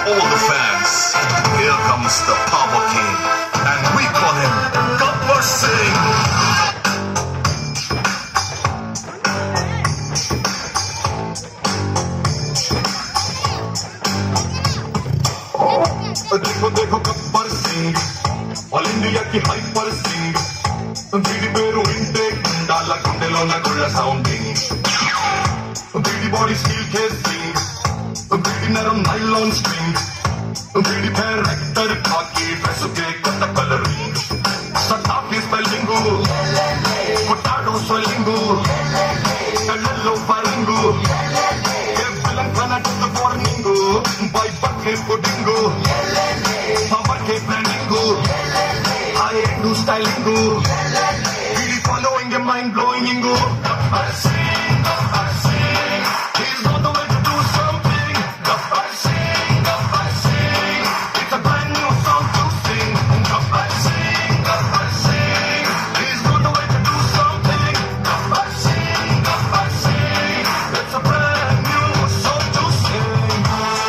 all the fans, here comes the Power King, and we call him Gabbar Singh. देखो देखो Gabbar Singh, all India की hyper Singh, बीडी पेरू इंटे डाला गुंडेलो ना गुल्ला साउंडिंग, बीडी बॉडी स्टील के सिंह, बीडी नरम नाइलॉन स्ट्रिंग, बीडी पैर रेक्टर खाकी ड्रेस के कट कलरिंग, सताफी स्पेलिंगू, पोटाटो स्वेलिंगू, येलो फारिंगू, के विलन खाना टू वार्निंगू, बाय बके पुडिंगू, power के brandingu, high end stylingu, really following a mind blowing ingu. Gabbar Singh, he's on the way to do something. Gabbar Singh, it's a brand new song to sing. Gabbar Singh, he's on the way to do something. Gabbar Singh, it's a brand new song to sing.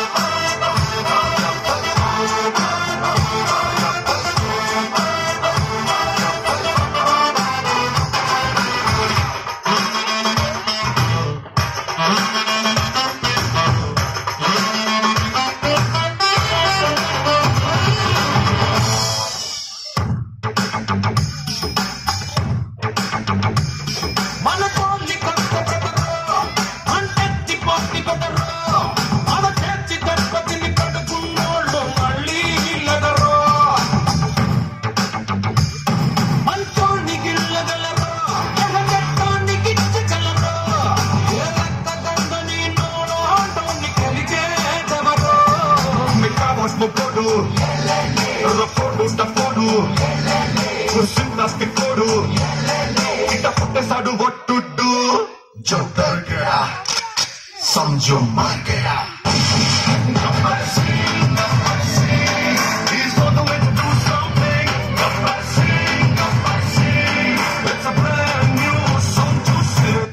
What to do? जो डर गया समझो मर गया. Gabbar Singh, he's on the way to do something. Gabbar Singh, it's a brand new song to sing.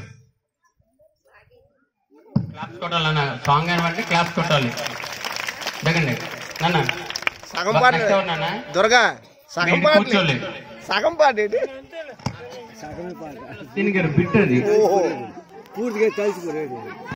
Claps కొట్టాలన్న song అనమాట, claps కొట్టాలి. దగ్గండి నాన్న సగం పాట దుర్గా సగం పాట కూర్చోలే, సగం పాట ఏంటి దీనికి బిట్ అది పూర్తిగా కలిసిపోయాడు.